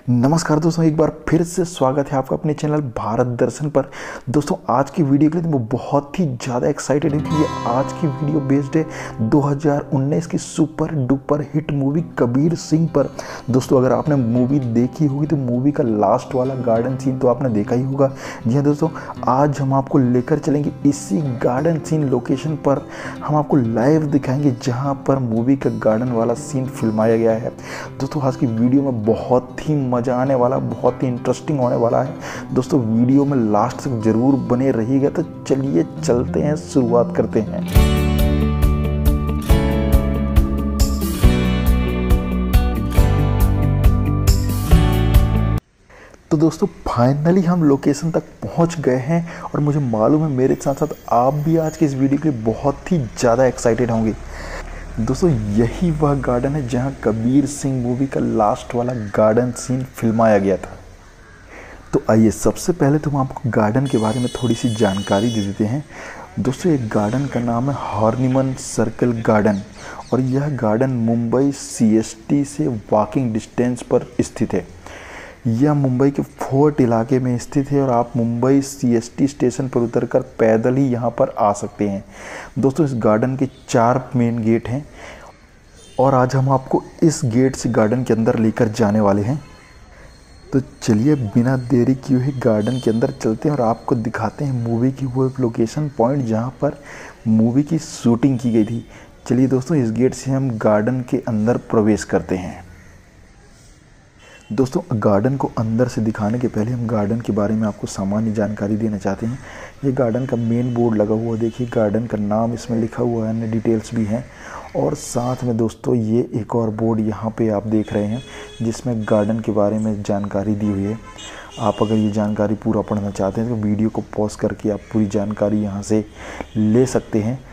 नमस्कार दोस्तों, एक बार फिर से स्वागत है आपका अपने चैनल भारत दर्शन पर। दोस्तों आज की वीडियो के लिए मैं बहुत ही ज़्यादा एक्साइटेड हूँ कि आज की वीडियो बेस्ड है 2019 की super duper hit movie Kabir Singh पर। दोस्तों अगर आपने मूवी देखी होगी तो मूवी का लास्ट वाला गार्डन सीन तो आपने देखा ही होगा। जी हाँ दोस्तों, आज हम आपको लेकर चलेंगे इसी गार्डन सीन लोकेशन पर। हम आपको लाइव दिखाएंगे जहाँ पर मूवी का गार्डन वाला सीन फिल्माया गया है। दोस्तों आज की वीडियो में बहुत ही मज़ा आने वाला, बहुत ही इंटरेस्टिंग होने वाला है। दोस्तों वीडियो में लास्ट तक जरूर बने रहिएगा। तो चलिए चलते हैं, शुरुआत करते हैं। तो दोस्तों फाइनली हम लोकेशन तक पहुंच गए हैं और मुझे मालूम है मेरे साथ साथ आप भी आज की इस वीडियो के लिए बहुत ही ज़्यादा एक्साइटेड होंगे। दोस्तों यही वह गार्डन है जहां कबीर सिंह मूवी का लास्ट वाला गार्डन सीन फिल्माया गया था। तो आइए सबसे पहले तो हम आपको गार्डन के बारे में थोड़ी सी जानकारी दे देते हैं। दोस्तों एक गार्डन का नाम है हॉर्निमन सर्कल गार्डन और यह गार्डन मुंबई CST से वॉकिंग डिस्टेंस पर स्थित है। यह मुंबई के फोर्ट इलाके में स्थित है और आप मुंबई CST स्टेशन पर उतरकर पैदल ही यहाँ पर आ सकते हैं। दोस्तों इस गार्डन के 4 मेन गेट हैं और आज हम आपको इस गेट से गार्डन के अंदर लेकर जाने वाले हैं। तो चलिए बिना देरी किए हुए गार्डन के अंदर चलते हैं और आपको दिखाते हैं मूवी की वो लोकेशन पॉइंट जहाँ पर मूवी की शूटिंग की गई थी। चलिए दोस्तों इस गेट से हम गार्डन के अंदर प्रवेश करते हैं। दोस्तों गार्डन को अंदर से दिखाने के पहले हम गार्डन के बारे में आपको सामान्य जानकारी देना चाहते हैं। ये गार्डन का मेन बोर्ड लगा हुआ, देखिए गार्डन का नाम इसमें लिखा हुआ है, अन्य डिटेल्स भी हैं। और साथ में दोस्तों ये एक और बोर्ड यहाँ पे आप देख रहे हैं जिसमें गार्डन के बारे में जानकारी दी हुई है। आप अगर ये जानकारी पूरा पढ़ना चाहते हैं तो वीडियो को पॉज करके आप पूरी जानकारी यहाँ से ले सकते हैं।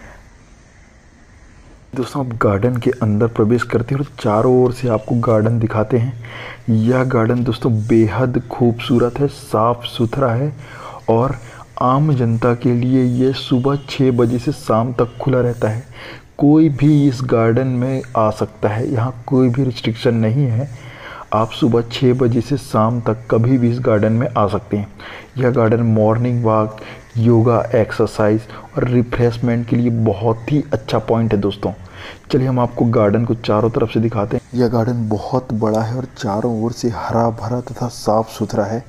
दोस्तों आप गार्डन के अंदर प्रवेश करते हैं और चारों ओर से आपको गार्डन दिखाते हैं। यह गार्डन दोस्तों बेहद खूबसूरत है, साफ़ सुथरा है और आम जनता के लिए ये सुबह 6 बजे से शाम तक खुला रहता है। कोई भी इस गार्डन में आ सकता है, यहाँ कोई भी रिस्ट्रिक्शन नहीं है। आप सुबह 6 बजे से शाम तक कभी भी इस गार्डन में आ सकते हैं। यह garden morning walk, yoga, exercise और रिफ्रेशमेंट के लिए बहुत ही अच्छा पॉइंट है। दोस्तों चलिए हम आपको गार्डन को चारों तरफ से दिखाते हैं। यह गार्डन बहुत बड़ा है और चारों ओर से हरा भरा तथा साफ सुथरा है।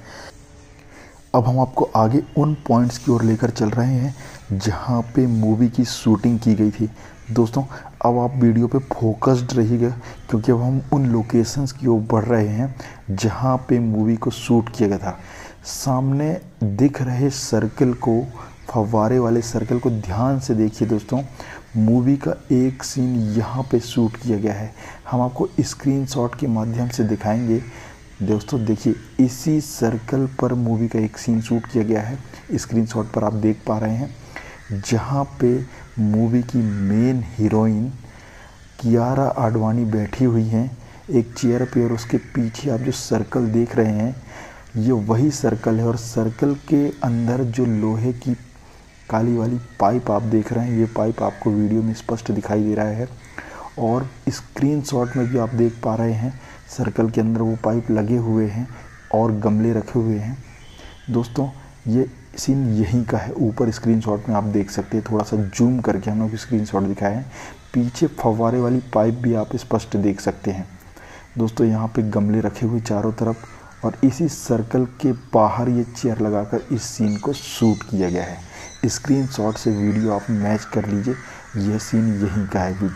अब हम आपको आगे उन पॉइंट्स की ओर लेकर चल रहे हैं जहां पे मूवी की शूटिंग की गई थी। दोस्तों अब आप वीडियो पे फोकस्ड रहिएगा क्योंकि अब हम उन लोकेशंस की ओर बढ़ रहे हैं जहां पे मूवी को शूट किया गया था। सामने दिख रहे सर्कल को, फव्वारे वाले सर्कल को ध्यान से देखिए। दोस्तों मूवी का एक सीन यहाँ पे शूट किया गया है, हम आपको स्क्रीनशॉट के माध्यम से दिखाएंगे। दोस्तों देखिए इसी सर्कल पर मूवी का एक सीन शूट किया गया है, स्क्रीनशॉट पर आप देख पा रहे हैं, जहाँ पे मूवी की मेन हीरोइन कियारा आडवाणी बैठी हुई हैं एक चेयर पे और उसके पीछे आप जो सर्कल देख रहे हैं ये वही सर्कल है। और सर्कल के अंदर जो लोहे की काली वाली पाइप आप देख रहे हैं, ये पाइप आपको वीडियो में स्पष्ट दिखाई दे रहा है और स्क्रीनशॉट में भी आप देख पा रहे हैं सर्कल के अंदर वो पाइप लगे हुए हैं और गमले रखे हुए हैं। दोस्तों ये सीन यहीं का है, ऊपर स्क्रीनशॉट में आप देख सकते हैं, थोड़ा सा जूम करके हम लोग स्क्रीनशॉट दिखाए हैं। पीछे फव्वारे वाली पाइप भी आप स्पष्ट देख सकते हैं। दोस्तों यहाँ पे गमले रखे हुए चारों तरफ और इसी सर्कल के बाहर ये चेयर लगाकर इस सीन को शूट किया गया है। स्क्रीनशॉट से वीडियो आप मैच कर लीजिए, यह सीन यहीं का है।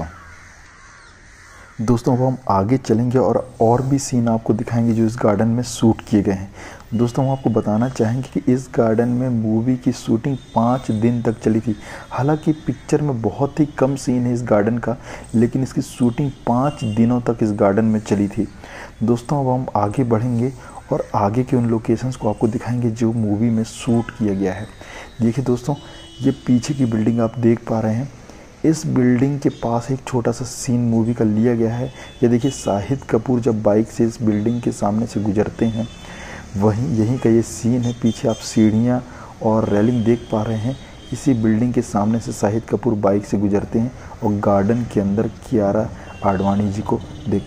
दोस्तों अब हम आगे चलेंगे और भी सीन आपको दिखाएंगे जो इस गार्डन में शूट किए गए हैं। दोस्तों हम आपको बताना चाहेंगे कि इस गार्डन में मूवी की शूटिंग 5 दिन तक चली थी। हालांकि पिक्चर में बहुत ही कम सीन है इस गार्डन का, लेकिन इसकी शूटिंग 5 दिनों तक इस गार्डन में चली थी। दोस्तों अब हम आगे बढ़ेंगे और आगे के उन लोकेशंस को आपको दिखाएंगे जो मूवी में शूट किया गया है। देखिए दोस्तों ये पीछे की बिल्डिंग आप देख पा रहे हैं, इस बिल्डिंग के पास एक छोटा सा सीन मूवी का लिया गया है। ये देखिए शाहिद कपूर जब बाइक से इस बिल्डिंग के सामने से गुजरते हैं वहीं यहीं का ये सीन है। पीछे आप सीढ़ियाँ और रेलिंग देख पा रहे हैं, इसी बिल्डिंग के सामने से शाहिद कपूर बाइक से गुजरते हैं और गार्डन के अंदर कियारा आडवाणी जी को देखते हैं।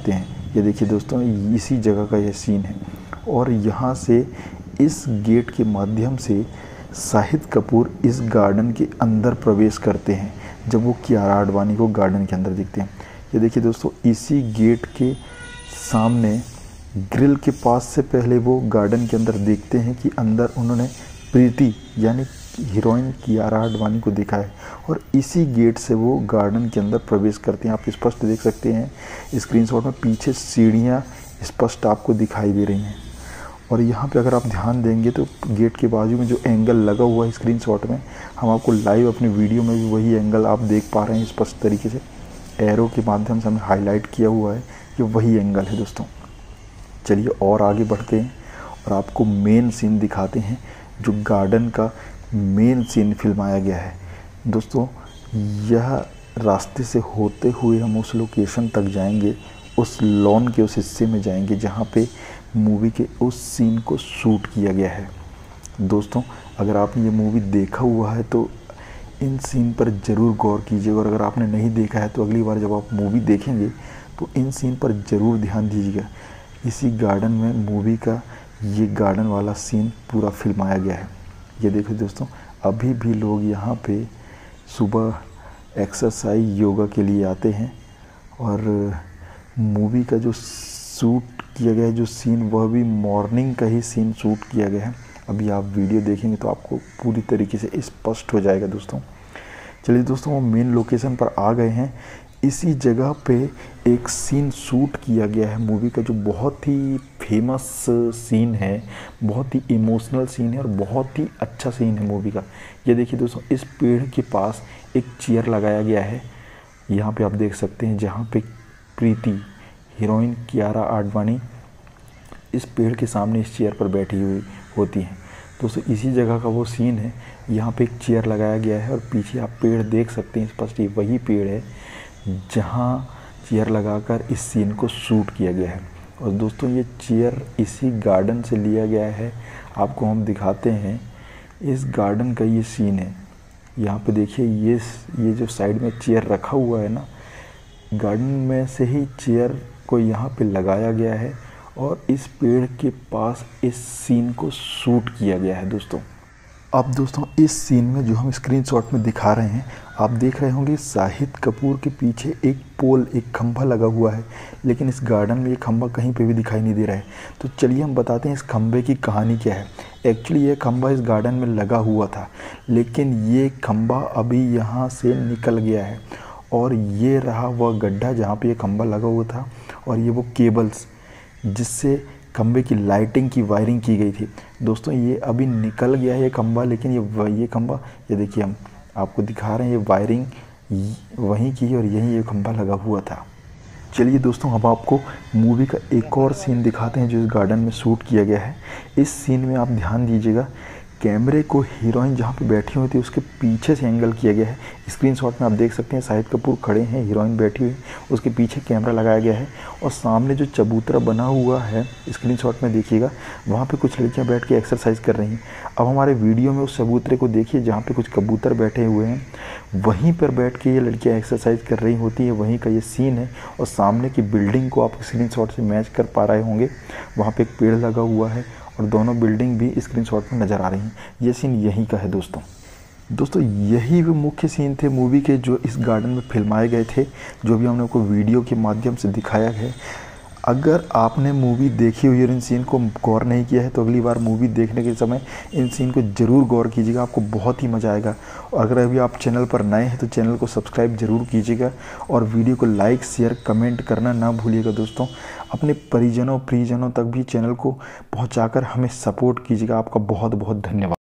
ये देखिए दोस्तों, इसी जगह का ये सीन है। और यहाँ से इस गेट के माध्यम से शाहिद कपूर इस गार्डन के अंदर प्रवेश करते हैं जब वो कियारा आडवाणी को गार्डन के अंदर दिखते हैं। ये देखिए दोस्तों, इसी गेट के सामने ग्रिल के पास से पहले वो गार्डन के अंदर देखते हैं कि अंदर उन्होंने प्रीति यानी हीरोइन कियारा आडवाणी को देखा है, और इसी गेट से वो गार्डन के अंदर प्रवेश करते हैं। आप स्पष्ट देख सकते हैं स्क्रीनशॉट में, पीछे सीढ़ियाँ स्पष्ट आपको दिखाई दे रही हैं। और यहाँ पे अगर आप ध्यान देंगे तो गेट के बाजू में जो एंगल लगा हुआ है स्क्रीनशॉट में, हम आपको लाइव अपनी वीडियो में भी वही एंगल आप देख पा रहे हैं स्पष्ट तरीके से। एरो के माध्यम से हमें हाईलाइट किया हुआ है, ये वही एंगल है दोस्तों। चलिए और आगे बढ़ते हैं और आपको मेन सीन दिखाते हैं, जो गार्डन का मेन सीन फिल्माया गया है। दोस्तों, यह रास्ते से होते हुए हम उस लोकेशन तक जाएंगे, उस लॉन के उस हिस्से में जाएंगे जहाँ पे मूवी के उस सीन को शूट किया गया है। दोस्तों, अगर आपने ये मूवी देखा हुआ है तो इन सीन पर ज़रूर गौर कीजिएगा, और अगर आपने नहीं देखा है तो अगली बार जब आप मूवी देखेंगे तो इन सीन पर ज़रूर ध्यान दीजिएगा। इसी गार्डन में मूवी का ये गार्डन वाला सीन पूरा फिल्माया गया है। ये देखो दोस्तों, अभी भी लोग यहाँ पे सुबह एक्सरसाइज योगा के लिए आते हैं, और मूवी का जो शूट किया गया है, जो सीन, वह भी मॉर्निंग का ही सीन शूट किया गया है। अभी आप वीडियो देखेंगे तो आपको पूरी तरीके से स्पष्ट हो जाएगा दोस्तों। चलिए दोस्तों, हम मेन लोकेशन पर आ गए हैं। इसी जगह पे एक सीन शूट किया गया है मूवी का, जो बहुत ही फेमस सीन है, बहुत ही इमोशनल सीन है और बहुत ही अच्छा सीन है मूवी का। ये देखिए दोस्तों, इस पेड़ के पास एक चेयर लगाया गया है, यहाँ पे आप देख सकते हैं, जहाँ पे प्रीति हीरोइन कियारा आडवाणी इस पेड़ के सामने इस चेयर पर बैठी हुई होती हैं। दोस्तों, इसी जगह का वो सीन है, यहाँ पे एक चेयर लगाया गया है और पीछे आप पेड़ देख सकते हैं स्पष्ट, ये वही पेड़ है जहाँ चेयर लगाकर इस सीन को शूट किया गया है। और दोस्तों, ये चेयर इसी गार्डन से लिया गया है। आपको हम दिखाते हैं, इस गार्डन का ये सीन है। यहाँ पे देखिए, ये जो साइड में चेयर रखा हुआ है ना, गार्डन में से ही चेयर को यहाँ पे लगाया गया है और इस पेड़ के पास इस सीन को शूट किया गया है दोस्तों। अब दोस्तों, इस सीन में जो हम स्क्रीनशॉट में दिखा रहे हैं, आप देख रहे होंगे शाहिद कपूर के पीछे एक पोल, एक खंभा लगा हुआ है, लेकिन इस गार्डन में ये खंभा कहीं पे भी दिखाई नहीं दे रहा है। तो चलिए हम बताते हैं इस खंभे की कहानी क्या है। एक्चुअली ये खंभा इस गार्डन में लगा हुआ था, लेकिन ये खंभा अभी यहाँ से निकल गया है, और ये रहा वह गड्ढा जहाँ पे ये खंभा लगा हुआ था, और ये वो केबल्स जिससे खंभे की लाइटिंग की वायरिंग की गई थी। दोस्तों, ये अभी निकल गया है ये खंभा, लेकिन ये खंभा, ये देखिए हम आपको दिखा रहे हैं, ये वायरिंग वहीं की और यहीं ये खंभा लगा हुआ था। चलिए दोस्तों, अब आपको मूवी का एक और सीन दिखाते हैं जो इस गार्डन में शूट किया गया है। इस सीन में आप ध्यान दीजिएगा, कैमरे को हीरोइन जहाँ पे बैठी हुई थी उसके पीछे से एंगल किया गया है। स्क्रीनशॉट में आप देख सकते हैं शाहिद कपूर खड़े हैं, हीरोइन बैठी हुई, उसके पीछे कैमरा लगाया गया है, और सामने जो चबूतरा बना हुआ है स्क्रीनशॉट में देखिएगा, वहाँ पे कुछ लड़कियाँ बैठ के एक्सरसाइज कर रही हैं। अब हमारे वीडियो में उस चबूतरे को देखिए जहाँ पे कुछ कबूतर बैठे हुए हैं, वहीं पर बैठ के ये लड़कियाँ एक्सरसाइज कर रही होती है, वहीं का ये सीन है। और सामने की बिल्डिंग को आप स्क्रीनशॉट से मैच कर पा रहे होंगे, वहाँ पे एक पेड़ लगा हुआ है और दोनों बिल्डिंग भी स्क्रीनशॉट में नज़र आ रही हैं। ये सीन यहीं का है दोस्तों, यही वो मुख्य सीन थे मूवी के जो इस गार्डन में फिल्माए गए थे, जो भी हमने आपको वीडियो के माध्यम से दिखाया है। अगर आपने मूवी देखी हुई और इन सीन को गौर नहीं किया है तो अगली बार मूवी देखने के समय इन सीन को ज़रूर गौर कीजिएगा, आपको बहुत ही मज़ा आएगा। और अगर अभी आप चैनल पर नए हैं तो चैनल को सब्सक्राइब ज़रूर कीजिएगा, और वीडियो को लाइक शेयर कमेंट करना ना भूलिएगा दोस्तों। अपने परिजनों तक भी चैनल को पहुँचाकर हमें सपोर्ट कीजिएगा। आपका बहुत बहुत धन्यवाद।